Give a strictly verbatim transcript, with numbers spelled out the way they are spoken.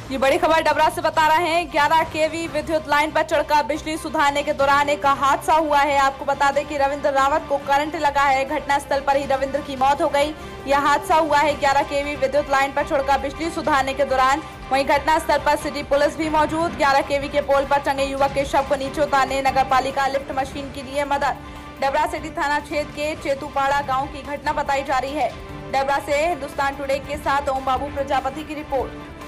ये बड़ी खबर डबरा से बता रहे हैं। ग्यारह केवी विद्युत लाइन पर चढ़कर बिजली सुधारने के दौरान एक हादसा हुआ है। आपको बता दें कि रविंद्र रावत को करंट लगा है। घटनास्थल पर ही रविंद्र की मौत हो गई। यह हादसा हुआ है ग्यारह केवी विद्युत लाइन पर चढ़कर बिजली सुधारने के दौरान। वहीं घटनास्थल पर सिटी पुलिस भी मौजूद। ग्यारह केवी के पोल पर टंगे युवक के शव को नीचे उतारने नगर पालिका लिफ्ट मशीन की लिए मदद। डबरा सिटी थाना क्षेत्र के चेतुपाड़ा गाँव की घटना बताई जा रही है। डबरा से हिंदुस्तान टुडे के साथ ओम बाबू प्रजापति की रिपोर्ट।